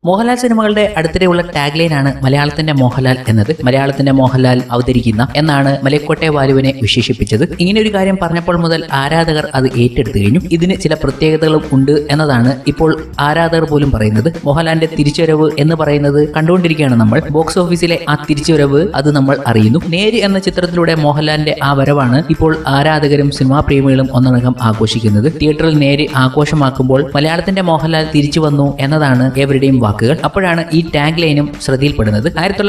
മോഹൻലാൽ സിനിമകളുടെ അടുത്തിടെയുള്ള ടാഗ് ലൈനാണ് മലയാളത്തിന്റെ മോഹൻലാൽ എന്നത്. മലയാളത്തിന്റെ മോഹൻലാൽ അവതരിക്കുന്ന എന്നാണ് മലക്കോട്ടെ വാലുവിനെ വിശേഷിപ്പിച്ചത്. ഇങ്ങനെ ഒരു കാര്യം പറഞ്ഞപ്പോൾ മുതൽ ആരാധകർ അത് ഏറ്റെടുത്തു കഴിഞ്ഞു. ഇതിന് ചില പ്രത്യേകതകളും ഉണ്ട് എന്നതാണ് ഇപ്പോൾ ആരാധകർ പോലും പറയുന്നത്. മോഹൻലാലിന്റെ തിരിച്ചുവരവ് എന്ന് പറയുന്നത് കണ്ടുകൊണ്ടിരിക്കുകയാണ് നമ്മൾ. ബോക്സ് ഓഫീസിലെ ആ തിരിച്ചുവരവ് അത് നമ്മൾ അറിയുന്നു. നേര് എന്ന ചിത്രത്തിലൂടെ മോഹൻലാലിന്റെ ആ വരവാണ് ഇപ്പോൾ ആരാധകരും സിനിമാ പ്രേമികളും ഒന്നടങ്കം ആഘോഷിക്കുന്നത്. തിയേറ്ററിൽ നേര് ആഘോഷമാക്കുമ്പോൾ മലയാളത്തിന്റെ മോഹൻലാൽ തിരിച്ചു വന്നു എന്നതാണ് എവരുടെയും വാക്കുകൾ. അപ്പോഴാണ് ഈ ടാഗ് ലൈനും ശ്രദ്ധയിൽപ്പെടുന്നത്.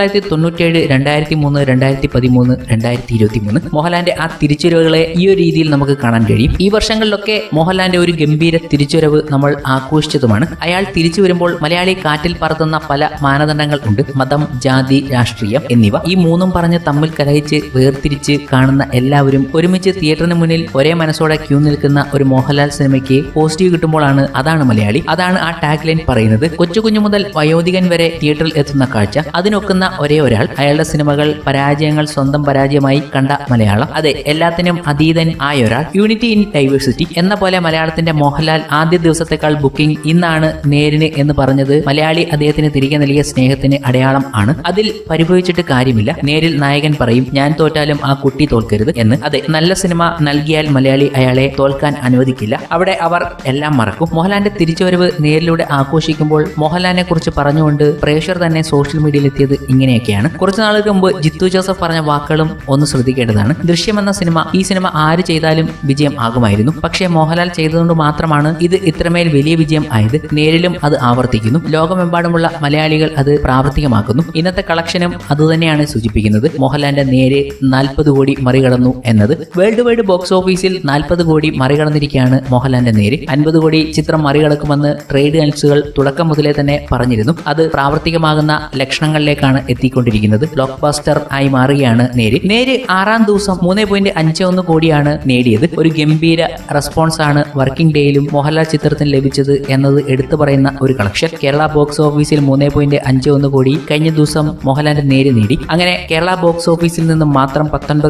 1997, 2003, 2013, 2023 മോഹൻലാലിന്റെ ആ തിരിച്ചുവരവുകളെ ഈ ഒരു രീതിയിൽ നമുക്ക് കാണാൻ കഴിയും. ഈ വർഷങ്ങളിലൊക്കെ മോഹൻലാലിന്റെ ഒരു ഗംഭീര തിരിച്ചുവരവ് നമ്മൾ ആഘോഷിച്ചതുമാണ്. അയാൾ തിരിച്ചു വരുമ്പോൾ മലയാളി കാറ്റിൽ പറത്തുന്ന പല മാനദണ്ഡങ്ങൾ ഉണ്ട്. മതം, ജാതി, രാഷ്ട്രീയം എന്നിവ. ഈ മൂന്നും പറഞ്ഞ് തമ്മിൽ കലഹിച്ച് വേർതിരിച്ച് കാണുന്ന എല്ലാവരും ഒരുമിച്ച് തിയേറ്ററിന് മുന്നിൽ ഒരേ മനസ്സോടെ ക്യൂ നിൽക്കുന്ന ഒരു മോഹൻലാൽ സിനിമയ്ക്ക് പോസിറ്റീവ് കിട്ടുമ്പോഴാണ് അതാണ് മലയാളി. അതാണ് ആ ടാഗ് ലൈൻ പറയുന്നത്. കൊച്ചു മുതൽ വയോധികൻ വരെ തിയേറ്ററിൽ എത്തുന്ന കാഴ്ച, അതിനൊക്കുന്ന ഒരേ ഒരാൾ, അയാളുടെ സിനിമകൾ പരാജയങ്ങൾ സ്വന്തം പരാജയമായി കണ്ട മലയാളം. അതെ, എല്ലാത്തിനും അതീതൻ ആയ ഒരാൾ. യൂണിറ്റി ഇൻ ഡൈവേഴ്സിറ്റി എന്ന പോലെ മലയാളത്തിന്റെ മോഹൻലാൽ ആദ്യ ദിവസത്തെക്കാൾ ബുക്കിംഗ് ഇന്നാണ് നേരിന് എന്ന് പറഞ്ഞത് മലയാളി അദ്ദേഹത്തിന് തിരികെ നൽകിയ സ്നേഹത്തിന് അടയാളം ആണ്. അതിൽ പരിഭവിച്ചിട്ട് കാര്യമില്ല. നേരിൽ നായകൻ പറയും, ഞാൻ തോറ്റാലും ആ കുട്ടി തോൽക്കരുത് എന്ന്. അതെ, നല്ല സിനിമ നൽകിയാൽ മലയാളി അയാളെ തോൽക്കാൻ അനുവദിക്കില്ല. അവിടെ അവർ എല്ലാം മറക്കും. മോഹൻലാലിന്റെ തിരിച്ചുവരവ് നേരിലൂടെ ആഘോഷിക്കുമ്പോൾ മോഹൻലാലിനെ കുറിച്ച് പറഞ്ഞുകൊണ്ട് പ്രേക്ഷകർ തന്നെ സോഷ്യൽ മീഡിയയിൽ എത്തിയത് ഇങ്ങനെയൊക്കെയാണ്. കുറച്ചു നാളുകൾക്ക് മുമ്പ് ജിത്തു ജോസഫ് പറഞ്ഞ വാക്കുകളും ഒന്ന് ശ്രദ്ധിക്കേണ്ടതാണ്. ദൃശ്യം എന്ന സിനിമ, ഈ സിനിമ ആര് ചെയ്താലും വിജയം ആകുമായിരുന്നു. പക്ഷേ മോഹൻലാൽ ചെയ്തതുകൊണ്ട് മാത്രമാണ് ഇത് ഇത്രമേൽ വലിയ വിജയം ആയത്. നേരിലും അത് ആവർത്തിക്കുന്നു. ലോകമെമ്പാടുമുള്ള മലയാളികൾ അത് പ്രാവർത്തികമാക്കുന്നു. ഇന്നത്തെ കളക്ഷനും അതുതന്നെയാണ് സൂചിപ്പിക്കുന്നത്. മോഹൻലാലിന്റെ നേര് 40 കോടി മറികടന്നു എന്നത്. വേൾഡ് വൈഡ് ബോക്സ് ഓഫീസിൽ 40 കോടി മറികടന്നിരിക്കുകയാണ് മോഹൻലാലിന്റെ നേര്. 50 കോടി ചിത്രം മറികടക്കുമെന്ന് ട്രേഡ് അനലിസ്റ്റുകൾ തുടക്കം മുതലേ തന്നെ പറഞ്ഞിരുന്നു. അത് പ്രാവർത്തികമാകുന്ന ലക്ഷണങ്ങളിലേക്കാണ് എത്തിക്കൊണ്ടിരിക്കുന്നത്. ബ്ലോക്ക് ബസ്റ്റർ ആയി മാറുകയാണ് നേര്. നേര് 6ാം ദിവസം 3.51 കോടിയാണ് നേടിയത്. ഒരു ഗംഭീര റെസ്പോൺസ് ആണ് വർക്കിംഗ് ഡേയിലും മോഹൻലാൽ ചിത്രത്തിന് ലഭിച്ചത് എന്നത് എടുത്തു പറയുന്ന ഒരു കളക്ഷൻ. കേരള ബോക്സ് ഓഫീസിൽ 3.51 കോടി കഴിഞ്ഞ ദിവസം മോഹൻലാലിന്റെ നേര് നേടി. അങ്ങനെ കേരള ബോക്സ് ഓഫീസിൽ നിന്നും മാത്രം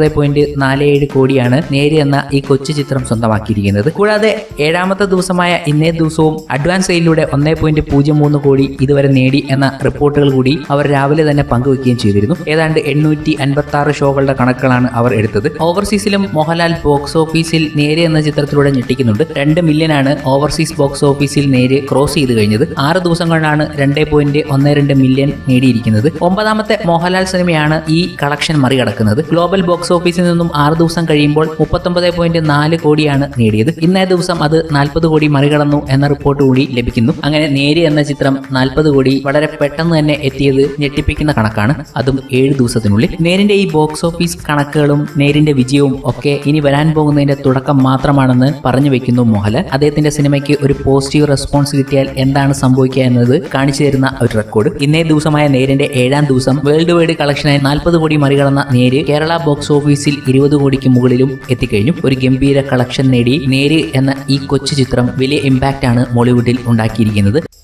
19.47 കോടിയാണ് നേര് എന്ന ഈ കൊച്ചു ചിത്രം സ്വന്തമാക്കിയിരിക്കുന്നത്. കൂടാതെ 7ാമത്തെ ദിവസമായ ഇന്നേ ദിവസവും അഡ്വാൻസ് സെയിലൂടെ 1.03 കോടി ഇതുവരെ നേടി എന്ന റിപ്പോർട്ടുകൾ കൂടി അവർ രാവിലെ തന്നെ പങ്കുവെക്കുകയും ചെയ്തിരുന്നു. ഏതാണ്ട് 856 ഷോകളുടെ കണക്കുകളാണ് അവർ എടുത്തത്. ഓവർസീസിലും മോഹൻലാൽ ബോക്സ് ഓഫീസിൽ നേര് എന്ന ചിത്രത്തിലൂടെ ഞെട്ടിക്കുന്നുണ്ട്. 2 മില്യനാണ് ഓവർസീസ് ബോക്സ് ഓഫീസിൽ നേര് ക്രോസ് ചെയ്ത് കഴിഞ്ഞത്. 6 ദിവസം കൊണ്ടാണ് 2.12 മില്യൺ നേടിയിരിക്കുന്നത്. 9ാമത്തെ മോഹൻലാൽ സിനിമയാണ് ഈ കളക്ഷൻ മറികടക്കുന്നത്. ഗ്ലോബൽ ബോക്സ് ഓഫീസിൽ നിന്നും 6 ദിവസം കഴിയുമ്പോൾ 39.4 കോടിയാണ് നേടിയത്. ഇന്നേ ദിവസം അത് 40 കോടി മറികടന്നു എന്ന റിപ്പോർട്ട് കൂടി ലഭിക്കുന്നു. അങ്ങനെ നേര് എന്ന ചിത്രം 40 കോടി വളരെ പെട്ടെന്ന് തന്നെ എത്തിയത് ഞെട്ടിപ്പിക്കുന്ന കണക്കാണ്. അതും 7 ദിവസത്തിനുള്ളിൽ. നേരിന്റെ ഈ ബോക്സ് ഓഫീസ് കണക്കുകളും നേരിന്റെ വിജയവും ഒക്കെ ഇനി വരാൻ പോകുന്നതിന്റെ തുടക്കം മാത്രമാണെന്ന് പറഞ്ഞു വെക്കുന്നു മോഹൻലാൽ. അദ്ദേഹത്തിന്റെ സിനിമയ്ക്ക് ഒരു പോസിറ്റീവ് റെസ്പോൺസ് കിട്ടിയാൽ എന്താണ് സംഭവിക്കുക എന്നത് കാണിച്ചു തരുന്ന ഒരു റെക്കോർഡ്. ഇന്നേ ദിവസമായ നേരിന്റെ 7ാം ദിവസം വേൾഡ് വൈഡ് കളക്ഷനായി 40 കോടി മറികടന്ന നേര് കേരള ബോക്സ് ഓഫീസിൽ 20 കോടിക്ക് മുകളിലും എത്തിക്കഴിഞ്ഞു. ഒരു ഗംഭീര കളക്ഷൻ നേടി നേര് എന്ന ഈ കൊച്ചു ചിത്രം വലിയ ഇമ്പാക്റ്റ് ആണ് മോളിവുഡിൽ ഉണ്ടാക്കിയിരിക്കുന്നത്.